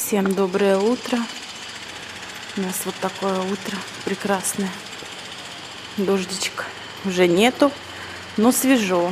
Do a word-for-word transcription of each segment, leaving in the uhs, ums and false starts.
Всем доброе утро. У нас вот такое утро прекрасное. Дождичка уже нету, но свежо.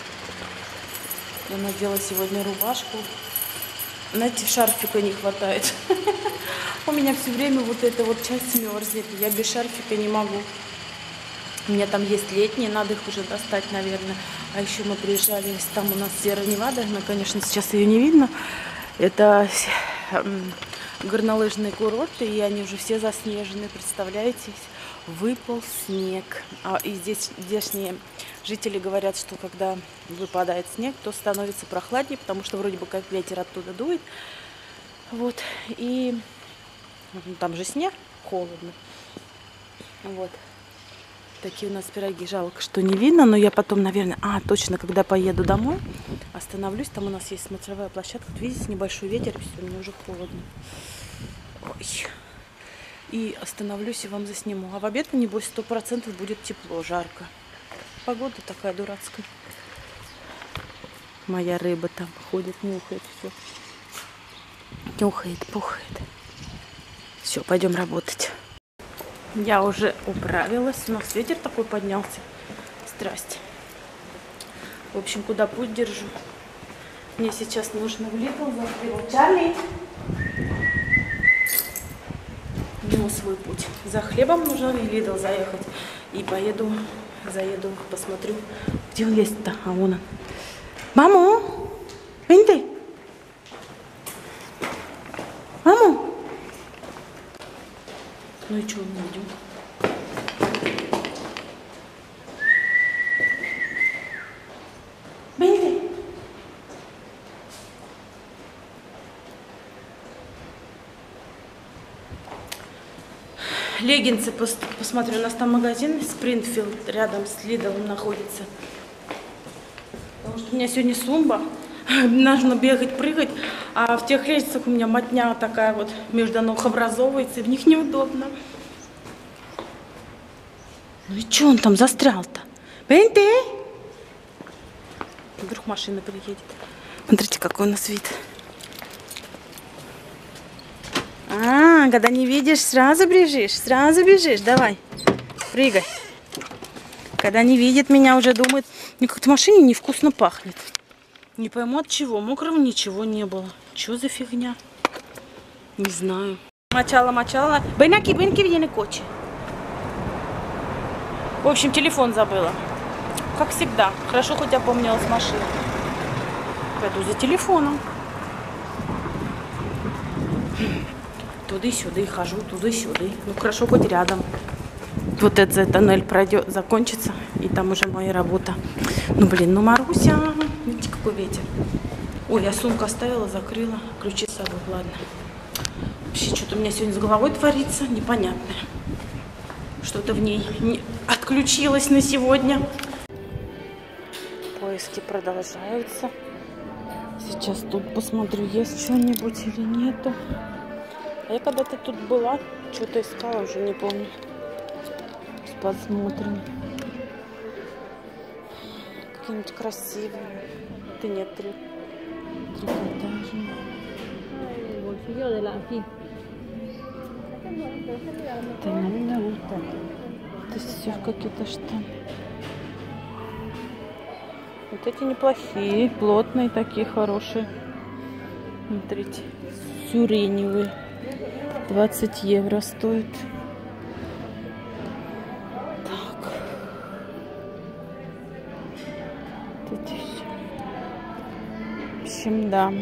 Я надела сегодня рубашку. Знаете, шарфика не хватает. У меня все время вот эта вот часть мерзнет. Я без шарфика не могу. У меня там есть летние, надо их уже достать, наверное. А еще мы приезжали, там у нас Сьерра Невада. Ну, конечно, сейчас ее не видно. Это горнолыжные курорты, и они уже все заснежены, представляете? Выпал снег. А и здесь здешние жители говорят, что когда выпадает снег, то становится прохладнее, потому что вроде бы как ветер оттуда дует. Вот. И ну, там же снег, холодно. Вот. Такие у нас пироги. Жалко, что не видно, но я потом, наверное... А, точно, когда поеду домой, остановлюсь. Там у нас есть смотровая площадка. Вот видите, небольшой ветер, все, мне уже холодно. Ой. И остановлюсь и вам засниму. А в обед, небось, сто процентов будет тепло, жарко. Погода такая дурацкая. Моя рыба там ходит, нюхает все. Нюхает, пухает. Все, пойдем работать. Я уже управилась. У нас ветер такой поднялся. Здрасте. В общем, куда путь держу. Мне сейчас нужно в Литл за Чарли. Ну, свой путь. За хлебом нужно в Литл заехать. И поеду, заеду, посмотрю, где он есть-то. А вон он. Маму! Вин ты! Маму! Ну и что, мы идем? Бенди! Леггинсы, пос посмотрю, у нас там магазин Спрингфилд рядом с Лидлом находится. Потому что у меня сегодня сумба. Нужно бегать, прыгать, а в тех лестницах у меня мотня такая вот между ног образовывается, и в них неудобно. Ну и что он там застрял-то? Бенти! Вдруг машина приедет. Смотрите, какой у нас вид. А, когда не видишь, сразу бежишь, сразу бежишь. Давай, прыгай. Когда не видит меня, уже думает, мне как-то в машине невкусно пахнет. Не пойму от чего. Мокрого ничего не было. Что за фигня? Не знаю. Мочала, мочала. Бейнаки, бейнки, видели кочи. В общем, телефон забыла. Как всегда. Хорошо, хоть я помнила с машины. Пойду за телефоном. Туда-сюда и хожу, туда-сюда. Ну, хорошо, хоть рядом. Вот этот тоннель пройдет, закончится. И там уже моя работа. Ну, блин, ну, Маруся. Видите, какой ветер. Ой, я сумку оставила, закрыла. Ключи с собой, ладно. Вообще, что-то у меня сегодня с головой творится. Непонятное. Что-то в ней не... отключилось на сегодня. Поиски продолжаются. Сейчас тут посмотрю, есть что-нибудь или нету. А я когда-то тут была, что-то искала, уже не помню. Посмотрим. Какие-нибудь красивые. Это нет, три. Трикотажные. Это не густо. Это все какие-то штаны. Вот эти неплохие, плотные такие, хорошие. Смотрите, сиреневые. двадцать евро стоит. Так. Вот эти все. В общем, да.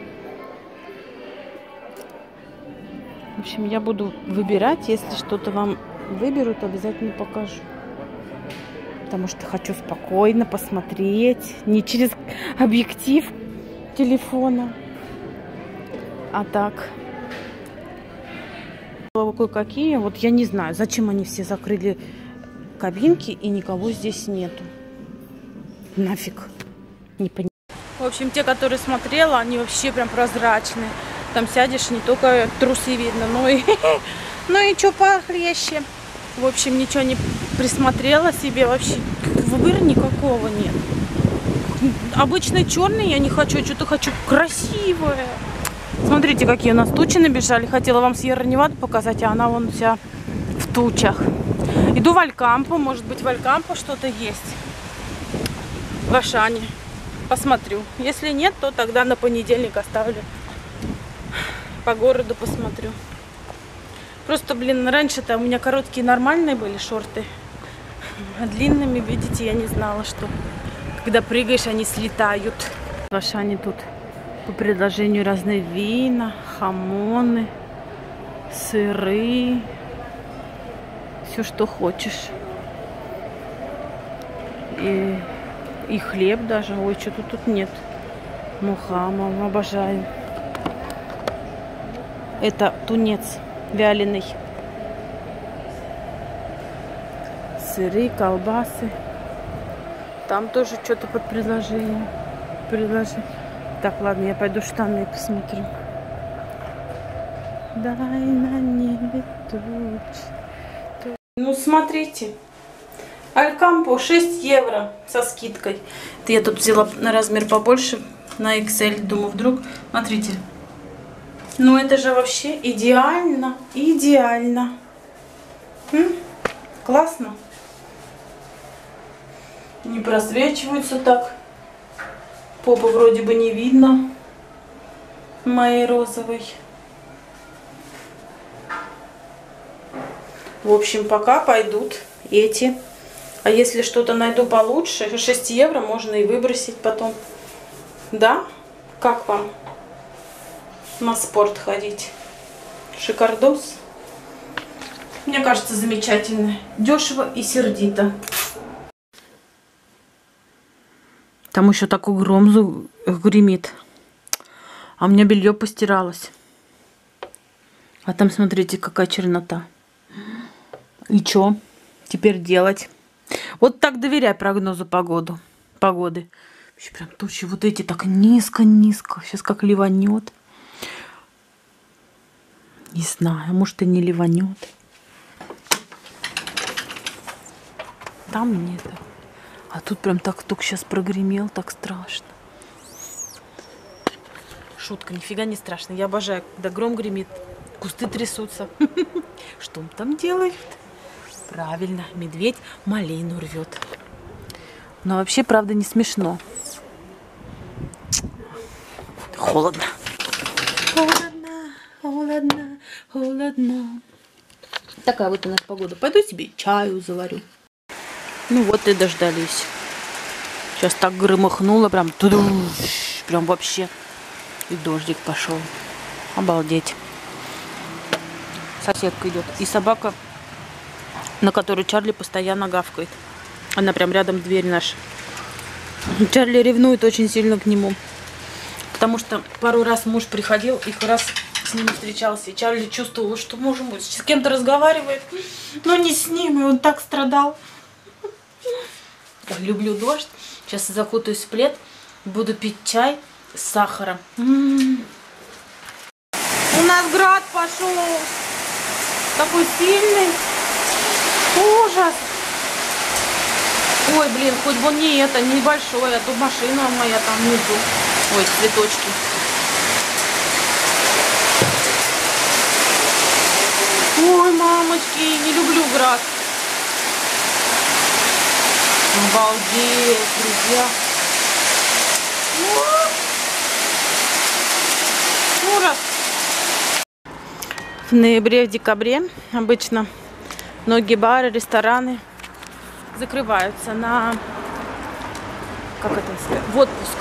В общем, я буду выбирать. Если что-то вам выберут, обязательно покажу. Потому что хочу спокойно посмотреть. Не через объектив телефона. А так. Кое-какие. Вот я не знаю, зачем они все закрыли кабинки и никого здесь нету. Нафиг. Не понимаю. В общем, те, которые смотрела, они вообще прям прозрачные. Там сядешь, не только трусы видно, но и, ну и что похлеще. В общем, ничего не присмотрела себе вообще. Выбора никакого нет. Обычно черный я не хочу, что-то хочу красивое. Смотрите, какие у нас тучи набежали. Хотела вам Сьерра-Неваду показать, а она вон вся в тучах. Иду в Алькампо. Может быть, в Алькампо что-то есть. В Ашане. Посмотрю. Если нет, то тогда на понедельник оставлю. По городу посмотрю. Просто, блин, раньше-то у меня короткие нормальные были шорты. А длинными, видите, я не знала, что когда прыгаешь, они слетают. В Ашане тут по предложению разные вина, хамоны, сыры. Все, что хочешь. И, и хлеб даже. Ой, что-то тут нет. Муха, мама, обожаю. Это тунец вяленый. Сыры, колбасы. Там тоже что-то под предложение. Предложение. Так, ладно, я пойду штаны посмотрю. Дай на небе тучи. Ну, смотрите. Алькампо шесть евро со скидкой. Это я тут взяла на размер побольше, на икс эль. Думаю, вдруг. Смотрите. Ну, это же вообще идеально. Идеально. М? Классно. Не просвечиваются так. Попы вроде бы не видно. Моей розовой. В общем, пока пойдут эти. А если что-то найду получше, шесть евро можно и выбросить потом. Да? Как вам на спорт ходить? Шикардос. Мне кажется, замечательно. Дешево и сердито. Там еще такой гром гремит. А у меня белье постиралось. А там, смотрите, какая чернота. И что теперь делать? Вот так доверяй прогнозу погоду. погоды. Вообще прям тучи вот эти так низко-низко. Сейчас как ливанет. Не знаю, может и не ливанет. Там нет. А тут прям так только сейчас прогремел, так страшно. Шутка, нифига не страшно. Я обожаю, когда гром гремит, кусты трясутся. Что он там делает? Правильно, медведь малину рвет. Но вообще, правда, не смешно. Холодно. Холодно, холодно, холодно. Такая вот у нас погода. Пойду себе чаю заварю. Ну вот и дождались. Сейчас так громыхнуло, прям тудуш, прям вообще. И дождик пошел. Обалдеть. Соседка идет. И собака, на которую Чарли постоянно гавкает. Она прям рядом дверь наша. Чарли ревнует очень сильно к нему. Потому что пару раз муж приходил и раз с ним встречался. И Чарли чувствовал, что муж с кем-то разговаривает, но не с ним. И он так страдал. Люблю дождь. Сейчас закутаюсь в плед. Буду пить чай с сахаром. М-м-м. У нас град пошел. Такой сильный. Ужас. Ой, блин, хоть бы не это, небольшой, а то машина моя там внизу. Ой, цветочки. Ой, мамочки, не люблю град. Обалдеть, друзья. Ужас. В ноябре, в декабре обычно многие бары, рестораны закрываются на, как это сказать, в отпуск.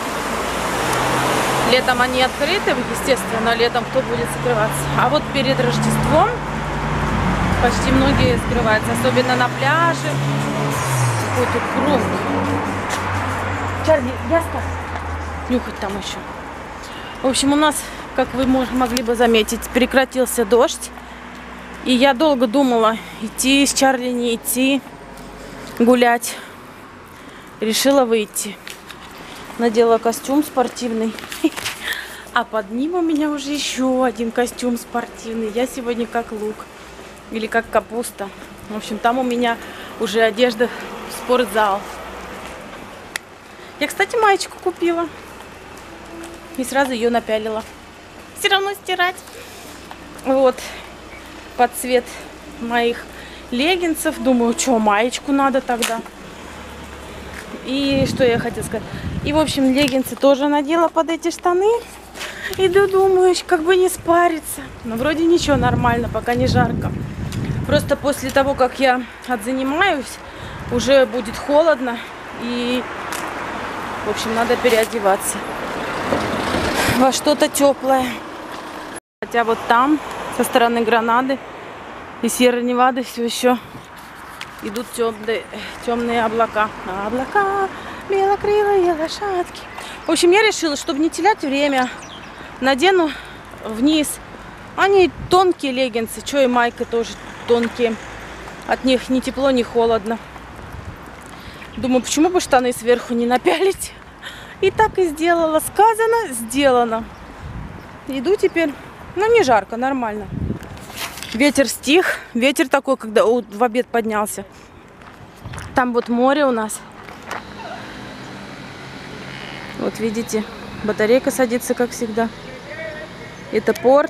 Летом они открыты, естественно, летом кто будет закрываться. А вот перед Рождеством почти многие закрываются, особенно на пляже. Какой-то круг. Чарли, ясно? Нюхать там еще. В общем, у нас, как вы могли бы заметить, прекратился дождь. И я долго думала, идти с Чарли, не идти гулять. Решила выйти. Надела костюм спортивный. А под ним у меня уже еще один костюм спортивный. Я сегодня как лук. Или как капуста. В общем, там у меня уже одежда в спортзал. Я, кстати, маечку купила. И сразу ее напялила. все равно стирать. Вот, под цвет моих леггинсов. Думаю, что, маечку надо тогда. И что я хотела сказать. И, в общем, леггинсы тоже надела под эти штаны. Иду, думаю, как бы не спариться. Но вроде ничего, нормально, пока не жарко. Просто после того, как я отзанимаюсь, уже будет холодно. И, в общем, надо переодеваться во что-то теплое. Хотя вот там, со стороны Гранады и Сьерра-Невады, все еще идут темные, темные облака. Облака, белокрылые лошадки. В общем, я решила, чтобы не терять время, надену вниз. Они тонкие леггинсы, что и майка тоже тонкие. От них ни тепло, ни холодно. Думаю, почему бы штаны сверху не напялить? И так и сделала. Сказано, сделано. Иду теперь. Ну, не жарко, нормально. Ветер стих. Ветер такой, когда в обед поднялся. Там вот море у нас. Вот видите, батарейка садится, как всегда. Это порт.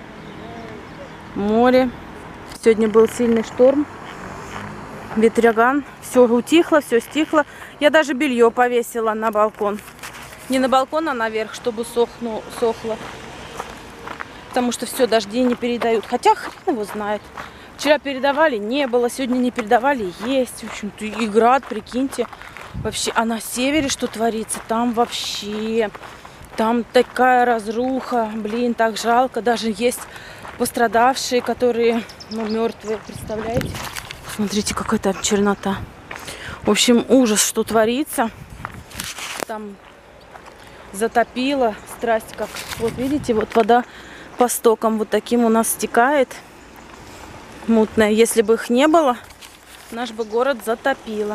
Море. Сегодня был сильный шторм. Ветряган. Все утихло, все стихло. Я даже белье повесила на балкон. Не на балкон, а наверх, чтобы сохну, сохло. Потому что все, дожди не передают. Хотя хрен его знает. Вчера передавали, не было. Сегодня не передавали, есть. В общем-то, и град, прикиньте. Вообще, а на севере что творится? Там вообще... Там такая разруха. Блин, так жалко. Даже есть пострадавшие, которые, ну, мертвые. Представляете? Смотрите, какая там чернота. В общем, ужас, что творится. Там затопило. Страсть как. Вот видите, вот вода по стокам вот таким у нас стекает. Мутная. Если бы их не было, наш бы город затопило.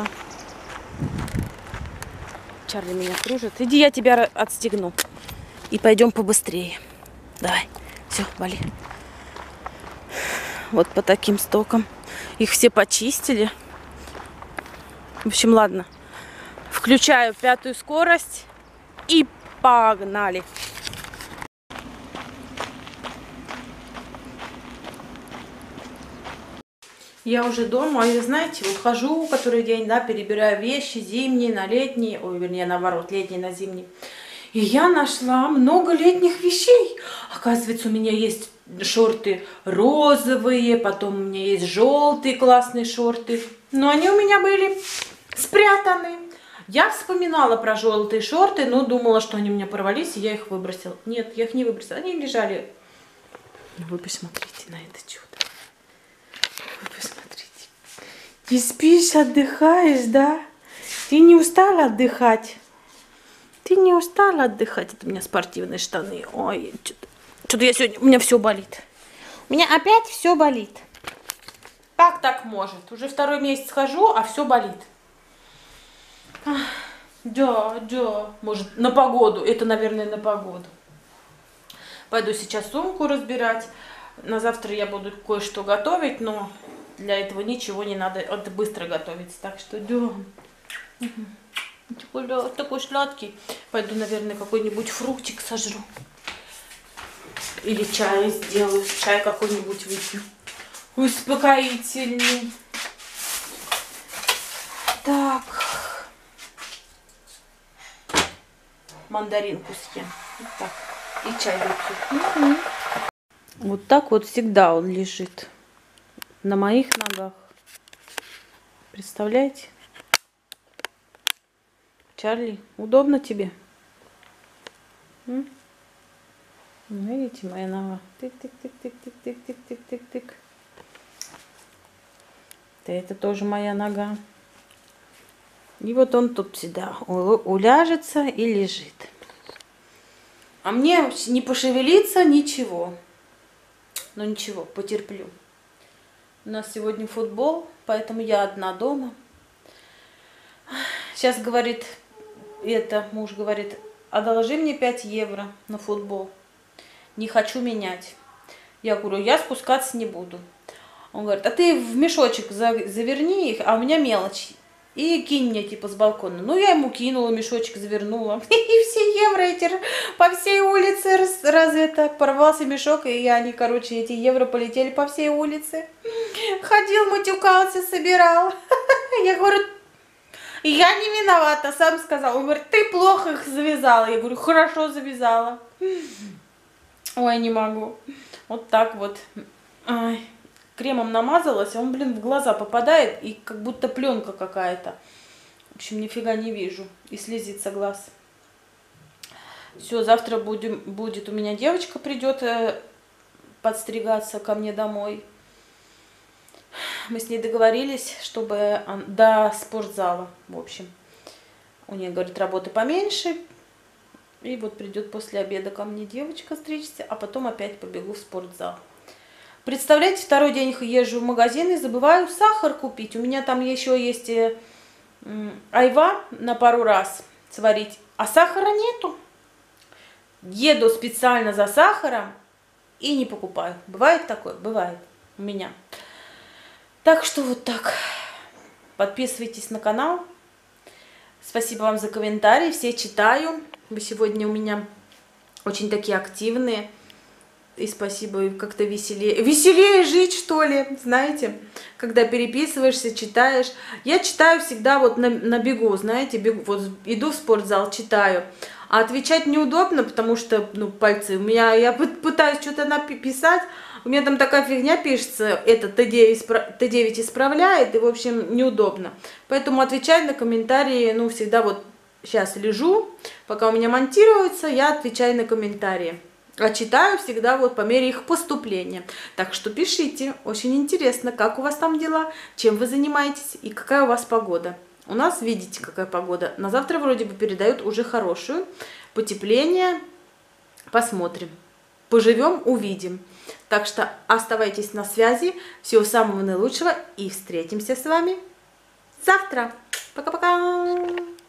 Чарли меня кружит. Иди, я тебя отстегну. И пойдем побыстрее. Давай. Все, вали. Вот по таким стокам. Их все почистили. В общем, ладно. Включаю пятую скорость. И погнали. Я уже дома, и знаете, вот хожу который день, да, перебираю вещи зимние на летние, ой, вернее, наоборот, летние на зимние. И я нашла много летних вещей. Оказывается, у меня есть шорты розовые, потом у меня есть желтые классные шорты. Но они у меня были спрятаны. Я вспоминала про желтые шорты, но думала, что они у меня порвались, и я их выбросила. Нет, я их не выбросила, они лежали. Вы посмотрите на это чудо. Вы посмотрите. Ты спишь, отдыхаешь, да? Ты не устала отдыхать? Ты не устала отдыхать? Это у меня спортивные штаны. Ой, что-то я сегодня... У меня все болит. У меня опять все болит. Как так может? Уже второй месяц хожу, а все болит. Да, да. Может, на погоду. Это, наверное, на погоду. Пойду сейчас сумку разбирать. На завтра я буду кое-что готовить, но для этого ничего не надо. Это быстро готовится. Так что, да. Такой, такой сладкий. Пойду, наверное, какой-нибудь фруктик сожру. Или чай сделаю. Чай какой-нибудь выпью. Успокоительный. Так. Мандаринку съем. Вот так. И чай выпью. Угу. Вот так вот всегда он лежит. На моих ногах. Представляете? Чарли, удобно тебе? М? Видите, моя нога? Тык-тык-тык-тык-тык-тык-тык-тык-тык. Да, это тоже моя нога. И вот он тут всегда уляжется и лежит. А мне не пошевелиться, ничего. Ну ничего, потерплю. У нас сегодня футбол, поэтому я одна дома. Сейчас говорит, это муж говорит, одолжи мне пять евро на футбол. Не хочу менять. Я говорю, я спускаться не буду. Он говорит, а ты в мешочек заверни их, а у меня мелочь. и кинь мне, типа, с балкона. Ну, я ему кинула, мешочек завернула. И все евро эти по всей улице раз, раз это, порвался мешок, и они, короче, эти евро полетели по всей улице. Ходил, матюкался, собирал. Я говорю, я не виновата, сам сказал. Он говорит, ты плохо их завязала. Я говорю, хорошо завязала. Ой, не могу. Вот так вот. Ай. Кремом намазалась, а он, блин, в глаза попадает, и как будто пленка какая-то. В общем, нифига не вижу. И слезится глаз. Все, завтра будем, будет у меня девочка придет э, подстригаться ко мне домой. Мы с ней договорились, чтобы до спортзала, в общем. У нее, говорит, работы поменьше. И вот придет после обеда ко мне девочка стричься, а потом опять побегу в спортзал. Представляете, второй день езжу в магазин и забываю сахар купить. У меня там еще есть э, айва на пару раз сварить, а сахара нету. Еду специально за сахаром и не покупаю. Бывает такое? Бывает у меня. Так что вот так. Подписывайтесь на канал. Спасибо вам за комментарии. Все читаю. Вы сегодня у меня очень такие активные. И спасибо, как-то веселее. Веселее жить, что ли, знаете, когда переписываешься, читаешь. Я читаю всегда вот на, на бегу, знаете, бегу, вот иду в спортзал, читаю. А отвечать неудобно, потому что, ну, пальцы у меня, я пытаюсь что-то написать, у меня там такая фигня пишется, это Т девять исправляет, и, в общем, неудобно. Поэтому отвечать на комментарии, ну, всегда вот сейчас лежу, пока у меня монтируется, я отвечаю на комментарии. А читаю всегда вот по мере их поступления. Так что пишите, очень интересно, как у вас там дела, чем вы занимаетесь и какая у вас погода. У нас, видите, какая погода. На завтра вроде бы передают уже хорошую. Потепление. Посмотрим. Поживем, увидим. Так что оставайтесь на связи. Всего самого наилучшего и встретимся с вами завтра. Пока-пока.